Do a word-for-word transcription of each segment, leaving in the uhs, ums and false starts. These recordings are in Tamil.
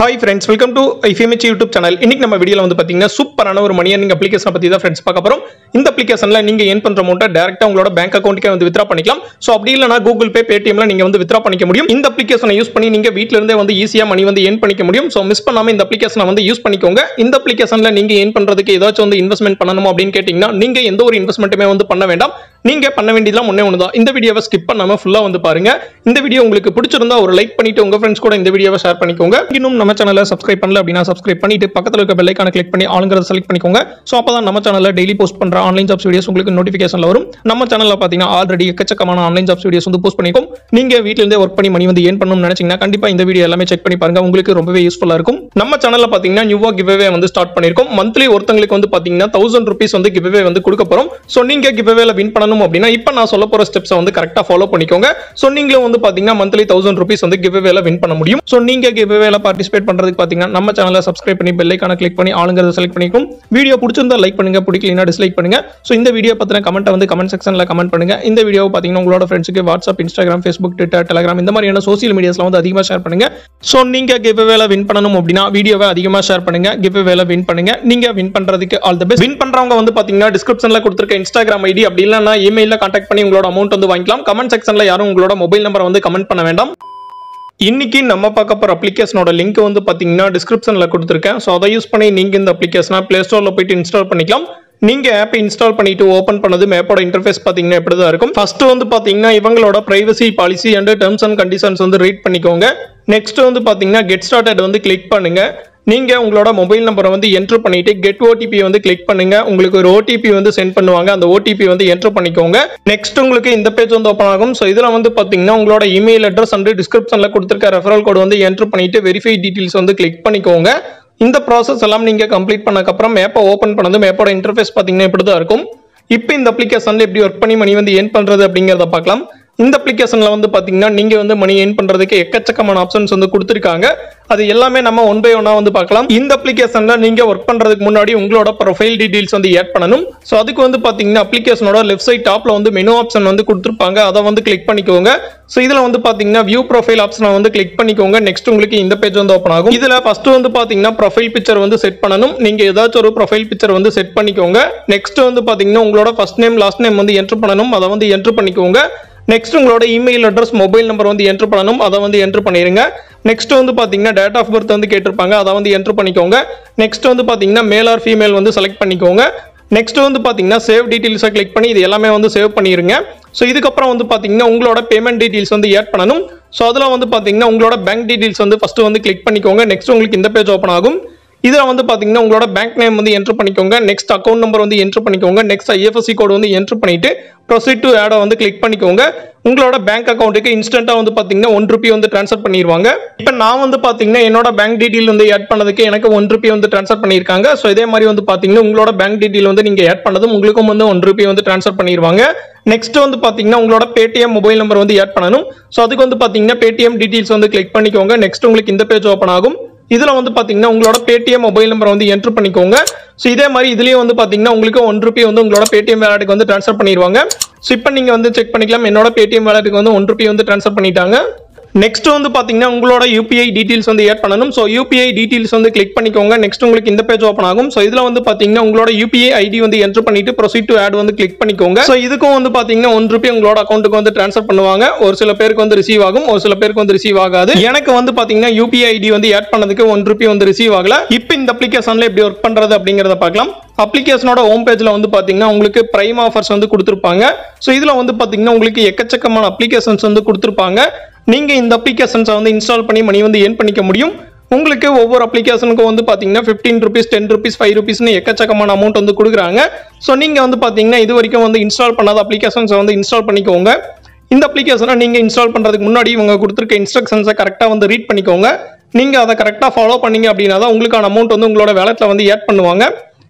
Hi friends, welcome to hyfimachi YouTube channel. இன்னைக்கு நம்ம வீடியோல வந்து பாத்தீங்கன்னா சூப்பரான ஒரு மணி earning application பத்தி தான் फ्रेंड्स பார்க்க போறோம். இந்த அப்ளிகேஷன்ல நீங்க earn பண்ற அமௌண்ட டைரக்ட்டா உங்களோட bank accountக்கே வந்து withdraw பண்ணிக்கலாம். சோ அப்படி இல்லனா Google Pay, Paytm ல நீங்க வந்து withdraw பண்ணிக்க முடியும். இந்த அப்ளிகேஷனை யூஸ் பண்ணி நீங்க வீட்ல இருந்தே வந்து ஈஸியா மணி வந்து earn பண்ணிக்க முடியும். சோ மிஸ் பண்ணாம இந்த அப்ளிகேஷனை வந்து யூஸ் பண்ணிக்கோங்க. இந்த அப்ளிகேஷன்ல நீங்க earn பண்றதுக்கு ஏதாச்சும் வந்து இன்வெஸ்ட்மென்ட் பண்ணனும் அப்படினு கேட்டிங்கனா நீங்க எந்த ஒரு இன்வெஸ்ட்மென்ட்டுமே வந்து பண்ண வேண்டாம். நீங்க பண்ண வேண்டியதெல்லாம் ஒண்ணே ஒண்ணுதான். இந்த வீடியோவை ஸ்கிப் பண்ணாம ஃபுல்லா வந்து பாருங்க. இந்த வீடியோ உங்களுக்கு பிடிச்சிருந்தா ஒரு லைக் பண்ணிட்டு உங்க ஃப்ரெண்ட்ஸ் கூட இந்த வீடியோவை ஷேர் பண்ணிக்கோங்க. இன்னும் நம்ம சேனலை சப்ஸ்கிரைப் பண்ணல அப்படினா சப்ஸ்கிரைப் பண்ணிட்டு பக்கத்துல இருக்க பெல் ஐகானை கிளிக் பண்ணி ஆல்ங்கறத செலக்ட் பண்ணிக்கோங்க. சோ அப்பதான் நம்ம சேனல்ல டெய்லி போஸ்ட் பண்ற ஆன்லைன் ஜாப்ஸ் வீடியோஸ் உங்களுக்கு நோட்டிஃபிகேஷன்ல வரும். நம்ம சேனல்ல பாத்தீங்கன்னா ஆல்ரெடி எக்கச்சக்கமான ஆன்லைன் ஜாப்ஸ் வீடியோஸ் வந்து போஸ்ட் பண்ணிருக்கோம். நீங்க வீட்ல இருந்தே வர்க் பண்ணி மணி வந்து earn பண்ணனும்னு நினைச்சீங்கன்னா கண்டிப்பா இந்த வீடியோ எல்லாமே செக் பண்ணி பாருங்க. உங்களுக்கு ரொம்பவே யூஸ்ஃபுல்லா இருக்கும். நம்ம சேனல்ல பாத்தீங்கன்னா நியூவா கிவ்அவே வந்து ஸ்டார்ட் பண்ணிருக்கோம். மந்த்லி ஒருத்தங்களுக்கு வந்து பாத்தீங்கன்னா ஆயிரம் ரூபாய் வந்து கிவ்அவே வந்து கொடுக்க போறோம். சோ நீங்க கிவ்அவேல வின் பண்ணனும் அப்படினா இப்போ நான் சொல்ல போற ஸ்டெப்ஸ் வந்து கரெக்ட்டா ஃபாலோ பண்ணிக்கோங்க. சோ நீங்களும் வந்து பாத்தீங்கன்னா மந்த்லி ஆயிரம் ரூபாய் வந்து கிவ்அவேல வின் பண்ண முடியும். சோ நீங்க கிவ்அவேல பார்ட்டிசிபேட் பண்றதுக்கு பாத்தீங்கன்னா நம்ம சேனலை சப்ஸ்கிரைப் பண்ணி பெல் ஐகானை கிளிக் பண்ணி ஆல்ங்கறத செலக்ட் பண்ணிக்கோங்க. வீடியோ பிடிச்சிருந்தா லைக் பண்ணுங்க, பிடிக்கலனா டிஸ்லைக் பண்ணுங்க. சோ இந்த வீடியோ பத்தின கமெண்ட்டை வந்து கமெண்ட் செக்ஷன்ல கமெண்ட் பண்ணுங்க. இந்த வீடியோவை பாத்தீங்கன்னா உங்களோட ஃப்ரெண்ட்ஸ்க்கு WhatsApp, Instagram, Facebook, Twitter, Telegram இந்த மாதிரியான சோஷியல் மீடியாஸ்ல வந்து அதிகமா ஷேர் பண்ணுங்க. சோ நீங்க கிவ்அவேல வின் பண்ணனும் அப்படினா வீடியோவை அதிகமா ஷேர் பண்ணுங்க. கிவ்அவேல வின் பண்ணுங்க. நீங்க வின் பண்றதுக்கு ஆல் தி பெஸ்ட். வின் பண்றவங்க வந்து பாத்தீங்கன்னா டிஸ்கிரிப்ஷன்ல கொடுத்திருக்க இன்ஸ்டாகிராம் ஐடி அப்படி இல்லனா இமெயில்ல கான்டாக்ட் பண்ணி உங்களோட அமௌண்ட் வந்து வாங்கிக்கலாம். கமெண்ட் செக்ஷன்ல யாரும் உங்களோட மொபைல் நம்பரை வந்து கமெண்ட் பண்ண வேண்டாம். இன்னைக்கு நம்ம பார்க்க போற அப்ளிகேஷனோட லிங்க் வந்து பாத்தீங்கன்னா டிஸ்கிரிப்ஷன்ல கொடுத்திருக்கேன். சோ அதை யூஸ் பண்ணி நீங்க இந்த அப்ளிகேஷனை பிளே ஸ்டோர்ல போயிட்டு இன்ஸ்டால் பண்ணிக்கலாம். நீங்க ஆப் இன்ஸ்டால் பண்ணிட்டு ஓபன் பண்ணது மேப்போட இன்டர்ஃபேஸ் பாத்தீங்கன்னா இப்படி தான் இருக்கும். ஃபர்ஸ்ட் வந்து பாத்தீங்கன்னா இவங்களோட privacy policy and terms and conditions வந்து ரீட் பண்ணிக்கோங்க. நெக்ஸ்ட் வந்து பாத்தீங்கன்னா கெட் ஸ்டார்டட் வந்து கிளிக் பண்ணுங்க. நீங்க உங்களோட மொபைல் நம்பரை வந்து என்டர் பண்ணிட்டு கெட் ஓடிபி வந்து கிளிக் பண்ணுங்க. உங்களுக்கு ஒரு ஓடிபி வந்து சென்ட் பண்ணுவாங்க. அந்த ஓடிபி வந்து என்டர் பண்ணிக்கோங்க. நெக்ஸ்ட் உங்களுக்கு இந்த பேஜ் வந்து ஓபன் ஆகும். சோ இதுல வந்து பாத்தீங்கன்னா உங்களோட இமெயில் அட்ரஸ் அண்ட் டிஸ்கிரிப்ஷன்ல கொடுத்திருக்க ரெஃபரல் கோட் வந்து என்டர் பண்ணிட்டு வெரிஃபை டீடைல்ஸ் வந்து கிளிக் பண்ணிக்கோங்க. இந்த ப்ராசஸ் எல்லாம் நீங்க கம்ப்ளீட் பண்ணதுக்கு அப்புறம் மேப்பை ஓபன் பண்ணது மேப்போட இன்டர்ஃபேஸ் பாத்தீங்கன்னா இப்படி தான் இருக்கும். இப்போ இந்த அப்ளிகேஷன்ல எப்படி ஒர்க் பண்ணி மணி வந்து earn பண்றது அப்படிங்கறத பார்க்கலாம். இந்த அப்ளிகேஷன்ல வந்து பாத்தீங்கன்னா நீங்க வந்து மணி earn பண்றதுக்கு எக்கச்சக்கமான ஆப்ஷன்ஸ் வந்து கொடுத்திருக்காங்க. அது எல்லாமே நம்ம ஒன் பை ஒன்னா வந்து பார்க்கலாம். இந்த அப்ளிகேஷன்ல நீங்க ஒர்க் பண்றதுக்கு முன்னாடி உங்களோட ப்ரொஃபைல் டீடைல்ஸ் வந்து ஆட் பண்ணனும். சோ அதுக்கு வந்து பாத்தீங்கன்னா அப்ளிகேஷனோட லெஃப்ட் சைடு டாப்ல வந்து மெனு ஆப்ஷன் வந்து கொடுத்திருப்பாங்க. அதை வந்து கிளிக் பண்ணிக்கோங்க. சோ இதுல வந்து பாத்தீங்கன்னா வியூ ப்ரொஃபைல் ஆப்ஷனை வந்து கிளிக் பண்ணிக்கோங்க. நெக்ஸ்ட் உங்களுக்கு இந்த பேஜ் வந்து ஓபன் ஆகும். இதுல ஃபர்ஸ்ட் வந்து பாத்தீங்கன்னா ப்ரொஃபைல் பிக்சர் வந்து செட் பண்ணனும். நீங்க ஏதாச்சும் ஒரு ப்ரொஃபைல் பிக்சர் வந்து செட் பண்ணிக்கோங்க. நெக்ஸ்ட் வந்து பாத்தீங்கன்னா உங்களோட ஃபர்ஸ்ட் நேம், லாஸ்ட் நேம் வந்து என்டர் பண்ணனும். அதை வந்து என்டர் பண்ணிக்கோங்க. நெக்ஸ்ட் உங்களோட இமெயில் அட்ரஸ், மொபைல் நம்பர் வந்து என்டர் பண்ணனும். அதை வந்து என்டர் பண்ணிருங்க. நெக்ஸ்ட் வந்து பாத்தீங்கன்னா டேட் ஆஃப் பர்த் வந்து கேட்டிருப்பாங்க. அதை வந்து என்டர் பண்ணிக்கோங்க. நெக்ஸ்ட் வந்து பாத்தீங்கன்னா மேல் ஆர் ஃபீமேல் வந்து செலக்ட் பண்ணிக்கோங்க. நெக்ஸ்ட் வந்து பாத்தீங்கன்னா சேவ் டீடைல்ஸை கிளிக் பண்ணி இது எல்லாமே வந்து சேவ் பண்ணிருங்க. சோ இதுக்கப்புறம் வந்து பாத்தீங்கன்னா உங்களோட பேமெண்ட் டீடைல்ஸ் வந்து ஆட் பண்ணனும். சோ அதுல வந்து பாத்தீங்கன்னா உங்களோட பேங்க் டீடைல்ஸ் வந்து ஃபர்ஸ்ட் வந்து கிளிக் பண்ணிக்கோங்க. நெக்ஸ்ட் உங்களுக்கு இந்த பேஜ் ஓபன் ஆகும். இதுல வந்து பாத்தீங்கன்னா உங்களோட பேங்க் நேம் வந்து என்டர் பண்ணிக்கோங்க. நெக்ஸ்ட் அக்கவுண்ட் நம்பர் வந்து என்டர் பண்ணிக்கோங்க. நெக்ஸ்ட் ஐஎஃப்எஸ்சி கோட் வந்து என்டர் பண்ணிட்டு ப்ரொசீட் டு ஆட் வந்து கிளிக் பண்ணிக்கோங்க. உங்களோட பேங்க் அக்கவுண்ட்டுக்கு இன்ஸ்டன்ட்டா வந்து பாத்தீங்கன்னா ஒன் ரூபி வந்து ட்ரான்ஸ்ஃபர் பண்ணிடுவாங்க. இப்போ நான் வந்து பாத்தீங்கன்னா என்னோட பேங்க் டீடைல் வந்து ஆட் பண்ணதுக்கு எனக்கு ஒன் ரூபி வந்து ட்ரான்ஸ்ஃபர் பண்ணிருக்காங்க. சோ இதே மாதிரி வந்து பாத்தீங்கன்னா உங்களோட பேங்க் டீடைல் வந்து நீங்க ஆட் பண்ணதும் உங்களுக்கும் வந்து ஒன் ரூபி வந்து ட்ரான்ஸ்ஃபர் பண்ணிடுவாங்க. நெக்ஸ்ட் வந்து பாத்தீங்கன்னா உங்களோட Paytm மொபைல் நம்பர் வந்து ஆட் பண்ணனும். சோ அதுக்கு வந்து பாத்தீங்கன்னா Paytm டீடைல்ஸ் வந்து கிளிக் பண்ணிக்கோங்க. நெக்ஸ்ட் உங்களுக்கு இந்த பேஜ் ஓபன் ஆகும். இதுல வந்து பாத்தீங்கன்னா உங்களோட Paytm மொபைல் நம்பர் வந்து என்டர் பண்ணிக்கோங்க. சோ இதே மாதிரி இதுலயே வந்து பாத்தீங்கன்னா உங்களுக்கு ஒன் ரூபி வந்து உங்களோட Paytm வாலெட்டுக்கு வந்து ட்ரான்ஸ்ஃபர் பண்ணிடுவாங்க. சோ இப்போ நீங்க வந்து செக் பண்ணிக்கலாம். என்னோட Paytm வாலெட்டுக்கு வந்து ஒன் ரூபி வந்து ட்ரான்ஸ்ஃபர் பண்ணிட்டாங்க. நெக்ஸ்ட் வந்து பாத்தீங்கன்னா உங்களோட யூபிஐ டீடைல்ஸ் வந்து ஆட் பண்ணனும். சோ யூபிஐ டீடைல்ஸ் வந்து கிளிக் பண்ணிக்கோங்க. நெக்ஸ்ட் உங்களுக்கு இந்த பேஜ் ஓபன் ஆகும். சோ இதுல வந்து பாத்தீங்கன்னா உங்களோட யூபிஐ ஐடி வந்து என்டர் பண்ணிட்டு ப்ரொசீட் டு ஆட் வந்து கிளிக் பண்ணிக்கோங்க. சோ இதுக்கும் வந்து பாத்தீங்கன்னா ஒன் ரூபி உங்களோட அக்கவுண்ட்டுக்கு வந்து ட்ரான்ஸ்ஃபர் பண்ணுவாங்க. ஒரு சில பேருக்கு வந்து ரிசீவ் ஆகும், ஒரு சில பேருக்கு வந்து ரிசீவ் ஆகாது. எனக்கு வந்து பாத்தீங்கன்னா யூபிஐ ஐடி வந்து ஆட் பண்ணதுக்கு ஒன் ரூபி வந்து ரிசீவ் ஆகல. இப்போ இந்த அப்ளிகேஷன்ல எப்படி ஒர்க் பண்றது அப்படிங்கறத பார்க்கலாம். அப்ளிகேஷனோட ஹோம் பேஜ்ல வந்து பாத்தீங்கன்னா உங்களுக்கு பிரைம் ஆஃபர்ஸ் வந்து கொடுத்திருப்பாங்க. சோ இதுல வந்து பாத்தீங்கன்னா உங்களுக்கு எக்கச்சக்கமான அப்ளிகேஷன்ஸ் வந்து கொடுத்திருப்பாங்க. நீங்க இந்த அப்ளிகேஷன்ஸை வந்து இன்ஸ்டால் பண்ணி மணி வந்து earn பண்ணிக்க முடியும். உங்களுக்கு ஒவ்வொரு அப்ளிகேஷனுக்கும் வந்து பாத்தீங்கன்னா fifteen rupees, ten rupees, five ரூபீஸ்னு எக்கச்சக்கமான அமௌண்ட் வந்து கொடுக்குறாங்க. ஸோ நீங்க வந்து பாத்தீங்கன்னா இது வரைக்கும் வந்து இன்ஸ்டால் பண்ணாத அப்ளிகேஷன்ஸை வந்து இன்ஸ்டால் பண்ணிக்கோங்க. இந்த அப்ளிகேஷனை நீங்க இன்ஸ்டால் பண்றதுக்கு முன்னாடி இவங்க கொடுத்திருக்க இன்ஸ்ட்ரக்ஷன்ஸை கரெக்டா வந்து ரீட் பண்ணிக்கோங்க. நீங்க அதை கரெக்டா ஃபாலோ பண்ணீங்க அப்படின்னா தான் உங்களுக்கான அமௌண்ட் வந்து உங்களோட வேலெட்ல வந்து ஆட் பண்ணுவாங்க.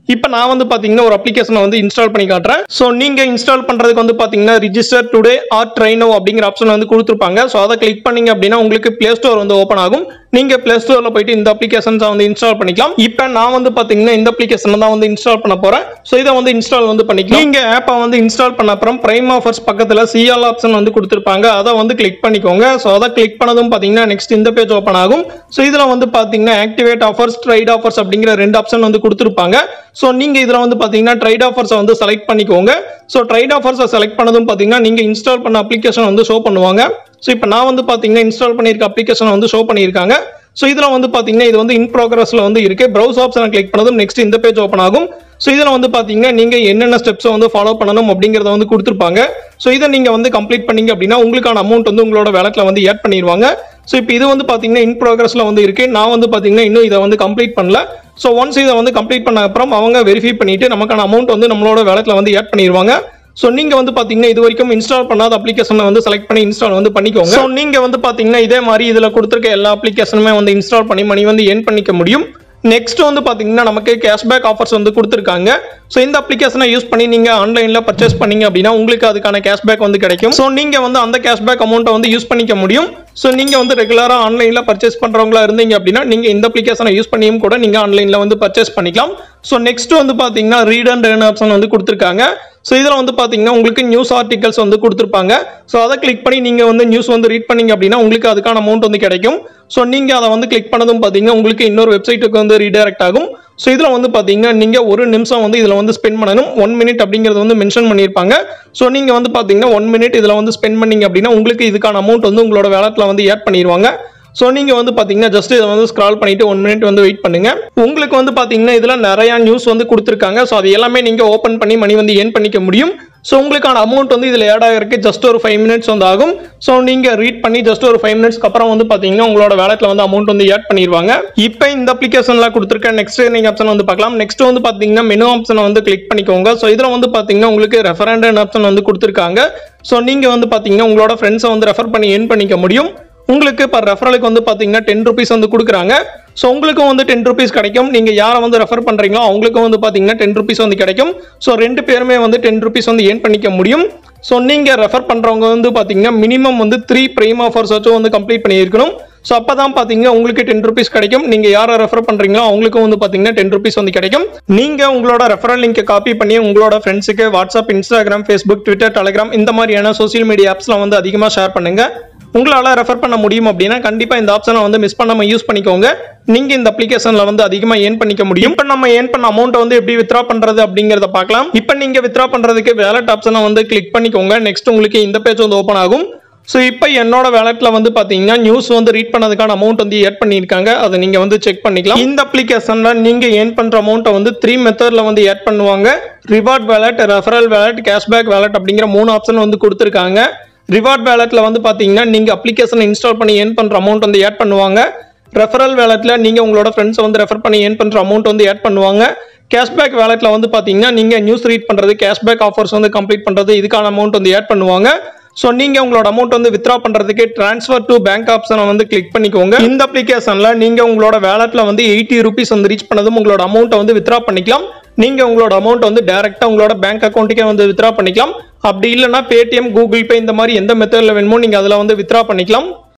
இப்போ நான் வந்து பாத்தீங்கன்னா ஒரு அப்ளிகேஷனை வந்து இன்ஸ்டால் பண்ணி காட்டுறேன். ஸோ நீங்க இன்ஸ்டால் பண்றதுக்கு வந்து பாத்தீங்கன்னா register today or try now அப்படிங்கிற ஆப்ஷன் வந்து கொடுத்துருப்பாங்க. ஸோ அதை கிளிக் பண்ணீங்க அப்படின்னா உங்களுக்கு பிளே ஸ்டோர் வந்து ஓப்பன் ஆகும். நீங்க பிளே ஸ்டோர்ல போயிட்டு இந்த அப்ளிகேஷன்ஸை வந்து இன்ஸ்டால் பண்ணிக்கலாம். இப்போ நான் வந்து பாத்தீங்கன்னா இந்த அப்ளிகேஷன் தான் வந்து இன்ஸ்டால் பண்ண போறேன். ஸோ இதை வந்து இன்ஸ்டால் வந்து பண்ணிக்கலாம். நீங்க ஆப்பை வந்து இன்ஸ்டால் பண்ண அப்புறம் பிரைம் ஆஃபர்ஸ் பக்கத்துல சிஆல் ஆப்ஷன் வந்து கொடுத்துருப்பாங்க. அதை வந்து கிளிக் பண்ணிக்கோங்க. ஸோ அதை கிளிக் பண்ணதும் பாத்தீங்கன்னா நெக்ஸ்ட் இந்த பேஜ் ஓப்பன் ஆகும். ஸோ இதுல வந்து பாத்தீங்கன்னா ஆக்டிவேட் ஆஃபர்ஸ் ட்ரைட் ஆஃபர்ஸ் அப்படிங்கிற ரெண்டு ஆப்ஷன் வந்து கொடுத்துருப்பாங்க. ஸோ நீங்க இதுல வந்து பாத்தீங்கன்னா ட்ரைட் ஆஃபர்ஸ் வந்து செலக்ட் பண்ணிக்கோங்க. ஸோ ட்ரைட் ஆஃபர்ஸ் செலக்ட் பண்ணதும் பாத்தீங்கன்னா நீங்க இன்ஸ்டால் பண்ண அப்ளிகேஷன் வந்து ஷோ பண்ணுவாங்க. ஸோ இப்போ நான் வந்து பாத்தீங்கன்னா இன்ஸ்டால் பண்ணியிருக்க அப்ளிகேஷன் வந்து ஷோ பண்ணியிருக்காங்க. ஸோ இதுல வந்து பாத்தீங்கன்னா இது வந்து இன் ப்ரோக்ரஸ்ல வந்து இருக்கு. ப்ரௌஸ் ஆப்ஷனை கிளிக் பண்ணதும் நெக்ஸ்ட் இந்த பேஜ் ஓப்பன் ஆகும். ஸோ இதுல வந்து பாத்தீங்கன்னா நீங்க என்னென்ன ஸ்டெப்ஸ் வந்து ஃபாலோ பண்ணணும் அப்படிங்கறத வந்து கொடுத்துருப்பாங்க. ஸோ இதை நீங்க வந்து கம்ப்ளீட் பண்ணீங்க அப்படின்னா உங்களுக்கான அமௌண்ட் வந்து உங்களோட வேலட்ல வந்து ஆட் பண்ணிடுவாங்க. ஸோ இப்போ இது வந்து பாத்தீங்கன்னா இன் ப்ரோக்ரஸ்ல வந்து இருக்கு. நான் வந்து பாத்தீங்கன்னா இன்னும் இதை வந்து கம்ப்ளீட் பண்ணல. ஸோ ஒன்ஸ் இதை வந்து கம்ப்ளீட் பண்ண அப்புறம் அவங்க வெரிஃபை பண்ணிட்டு நமக்கான அமௌண்ட் வந்து நம்மளோட வேலட்ல வந்து ஆட் பண்ணிடுவாங்க. ஸோ நீங்க வந்து பாத்தீங்கன்னா இது வரைக்கும் இன்ஸ்டால் பண்ணாத அப்ளிகேஷனை வந்து செலக்ட் பண்ணி இன்ஸ்டால் வந்து பண்ணிக்கோங்க. ஸோ நீங்க வந்து பாத்தீங்கன்னா இதே மாதிரி இதுல கொடுத்துருக்க எல்லா அப்ளிகேஷனுமே வந்து இன்ஸ்டால் பண்ணி மணி வந்து ஏர்ன் பண்ணிக்க முடியும். நெக்ஸ்ட் வந்து பாத்தீங்கன்னா நமக்கு கேஷ்பேக் ஆஃபர்ஸ் வந்து கொடுத்துருக்காங்க. ஸோ இந்த அப்ளிகேஷனை யூஸ் பண்ணி நீங்க ஆன்லைன்ல பர்ச்சேஸ் பண்ணீங்க அப்படின்னா உங்களுக்கு அதுக்கான கேஷ்பேக் வந்து கிடைக்கும். ஸோ நீங்க வந்து அந்த கேஷ்பேக் அமௌண்ட்டை வந்து யூஸ் பண்ணிக்க முடியும். ஸோ நீங்க வந்து ரெகுலரா ஆன்லைன்ல பர்ச்சேஸ் பண்றவங்களா இருந்தீங்க அப்படின்னா நீங்க இந்த அப்ளிகேஷனை யூஸ் பண்ணியும் கூட நீங்க ஆன்லைன்ல வந்து பர்ச்சேஸ் பண்ணிக்கலாம். ஸோ நெக்ஸ்ட் வந்து பாத்தீங்கன்னா ரீட் அண்ட் ஏர்ன் ஆப்ஷன் வந்து கொடுத்துருக்காங்க. ஸோ இதில் வந்து பார்த்தீங்கன்னா உங்களுக்கு நியூஸ் ஆர்டிகல்ஸ் வந்து கொடுத்துருப்பாங்க. ஸோ அதை கிளிக் பண்ணி நீங்கள் வந்து நியூஸ் வந்து ரீட் பண்ணீங்க அப்படின்னா உங்களுக்கு அதுக்கான அமௌண்ட் வந்து கிடைக்கும். ஸோ நீங்கள் அதை வந்து கிளிக் பண்ணதும் பார்த்தீங்கன்னா உங்களுக்கு இன்னொரு வெப்சைட்டுக்கு வந்து ரீடைரக்ட் ஆகும். ஸோ இதில் வந்து பார்த்தீங்கன்னா நீங்கள் ஒரு நிமிஷம் வந்து இதில் வந்து ஸ்பெண்ட் பண்ணணும். ஒன் மினிட் அப்படிங்கிறது வந்து மென்ஷன் பண்ணியிருப்பாங்க. ஸோ நீங்கள் வந்து பார்த்தீங்கன்னா ஒன் மினிட் இதில் வந்து ஸ்பெண்ட் பண்ணீங்க அப்படின்னா உங்களுக்கு இதுக்கான அமௌண்ட் வந்து உங்களோட வேலட்ல வந்து ஆட் பண்ணிடுவாங்க. ஸோ நீங்கள் வந்து பார்த்தீங்கன்னா ஜஸ்ட் இதை வந்து ஸ்க்ரால் பண்ணிட்டு ஒன் மினிட் வந்து வெயிட் பண்ணுங்க. உங்களுக்கு வந்து பார்த்தீங்கன்னா இதில் நிறைய நியூஸ் வந்து கொடுத்துருக்காங்க. ஸோ அது எல்லாமே நீங்கள் ஓப்பன் பண்ணி மணி வந்து ஏர்ன் பண்ணிக்க முடியும். ஸோ உங்களுக்கான அமௌண்ட் வந்து இதில் ஆட் ஆகிருக்கு ஜஸ்ட் ஒரு ஃபைவ் மினிட்ஸ் வந்து ஆகும். ஸோ நீங்கள் ரீட் பண்ணி ஜஸ்ட் ஒரு ஃபைவ் மினிட்ஸ்க்கு அப்புறம் வந்து பார்த்தீங்கன்னா உங்களோட வேலட்ல வந்து அமௌண்ட் வந்து ஆட் பண்ணிடுவாங்க. இப்போ இந்த அப்ளிகேஷன்ல கொடுத்துருக்க நெக்ஸ்ட் ஏர்னிங் ஆப்ஷன் வந்து பார்க்கலாம். நெக்ஸ்ட் வந்து பார்த்தீங்கன்னா மெனு ஆப்ஷனை வந்து கிளிக் பண்ணிக்கோங்க. ஸோ இதில் வந்து பார்த்தீங்கன்னா உங்களுக்கு ரெஃபரண்ட் ஆப்ஷன் வந்து கொடுத்துருக்காங்க. ஸோ நீங்கள் வந்து பார்த்தீங்கன்னா உங்களோட ஃப்ரெண்ட்ஸை வந்து ரெஃபர் பண்ணி ஏர்ன் பண்ணிக்க முடியும். உங்களுக்கு இப்போ ரெஃபரலுக்கு வந்து பார்த்தீங்கன்னா டென் ருபீஸ் வந்து கொடுக்குறாங்க. ஸோ உங்களுக்கும் வந்து டென் ருபீஸ் கிடைக்கும். நீங்கள் யாரை வந்து ரெஃபர் பண்ணுறீங்களோ அவங்களுக்கும் வந்து பார்த்தீங்கன்னா டென் ருபீஸ் வந்து கிடைக்கும். ஸோ ரெண்டு பேருமே வந்து டென் ருபீஸ் வந்து ஏர்ன் பண்ணிக்க முடியும். ஸோ நீங்கள் ரெஃபர் பண்ணுறவங்க வந்து பார்த்தீங்கன்னா மினிமம் வந்து த்ரீ பிரைம் ஆஃபர்ஸ் வச்சும் வந்து கம்ப்ளீட் பண்ணியிருக்கணும். ஸோ அப்போ தான் பார்த்தீங்கன்னா உங்களுக்கு டென் ருபீஸ் கிடைக்கும். நீங்கள் யாரை ரெஃபர் பண்ணுறீங்களோ அவங்களுக்கும் வந்து பார்த்தீங்கன்னா டென் ருபீஸ் வந்து கிடைக்கும். நீங்கள் உங்களோட ரெஃபரல் லிங்கை காப்பி பண்ணி உங்களோட ஃப்ரெண்ட்ஸுக்கு WhatsApp, Instagram, Facebook, Twitter, Telegram இந்த மாதிரியான சோசியல் மீடியா ஆப்ஸ்லாம் வந்து அதிகமாக ஷேர் பண்ணுங்க. உங்களால ரெஃபர் பண்ண முடியும் அப்படின்னா கண்டிப்பா இந்த ஆப்ஷனை வந்து மிஸ் பண்ணாம யூஸ் பண்ணிக்கோங்க. நீங்க இந்த அப்ளிகேஷன்ல வந்து அதிகமா ஏர்ன் பண்ணிக்க முடியும். இப்போ நம்ம ஏர்ன் பண்ண அமௌண்ட் வந்து எப்படி வித்ரா பண்றது அப்படிங்கறத பார்க்கலாம். இப்போ நீங்க வித்ரா பண்றதுக்கு வேலட் ஆப்ஷனை வந்து கிளிக் பண்ணிக்கோங்க. நெக்ஸ்ட் உங்களுக்கு இந்த பேஜ் வந்து ஓப்பன் ஆகும். ஸோ இப்போ என்னோட வேலட்ல வந்து பாத்தீங்கன்னா நியூஸ் வந்து ரீட் பண்ணதுக்கான அமௌண்ட் வந்து ஆட் பண்ணியிருக்காங்க. அதை நீங்க வந்து செக் பண்ணிக்கலாம். இந்த அப்ளிகேஷன்ல நீங்க ஏர்ன் பண்ற அமௌண்ட்டை வந்து த்ரீ மெத்தட்ல வந்து ஆட் பண்ணுவாங்க. Reward wallet, referral wallet, cashback wallet அப்படிங்கிற மூணு ஆப்ஷன் வந்து கொடுத்துருக்காங்க. ரிவார்ட் வேலட்ல வந்து பாத்தீங்கன்னா நீங்க அப்ளிகேஷனை இன்ஸ்டால் பண்ணி ஏர்ன் பண்ற அமௌண்ட் வந்து ஆட் பண்ணுவாங்க. ரெஃபரல் வேலட்ல நீங்க உங்களோட ஃப்ரெண்ட்ஸை வந்து ரெஃபர் பண்ணி ஏர்ன் பண்ற அமௌண்ட் வந்து ஆட் பண்ணுவாங்க. கேஷ்பேக் வேலட்ல வந்து பாத்தீங்கன்னா நீங்க நியூஸ் ரீட் பண்றது, கேஷ்பேக் ஆஃபர்ஸ் வந்து கம்ப்ளீட் பண்றது இதுக்கான அமௌண்ட் வந்து ஆட் பண்ணுவாங்க. ஸோ நீங்க உங்களோட அமௌண்ட் வந்து வித்ரா பண்றதுக்கு டிரான்ஸ்ஃபர் டு பேங்க் ஆப்ஷனை வந்து கிளிக் பண்ணிக்கோங்க. இந்த அப்ளிகேஷன்ல நீங்க உங்களோட வேலட்ல வந்து எயிட்டி ருபீஸ் வந்து ரீச் பண்ணதும் உங்களோட அமௌண்ட்டை வந்து வித்ரா பண்ணிக்கலாம். நீங்க உங்களோட அமௌண்ட் வந்து டைரக்டா உங்களோட பேங்க் அக்கௌண்ட்டுக்கே வந்து வித்ரா பண்ணிக்கலாம். அப்படி இல்லைன்னா பேடிஎம், கூகுள் பே இந்த மாதிரி எந்த மெத்தட்ல வேணுமோ நீங்க அதுல வந்து வித்ரா பண்ணிக்கலாம்.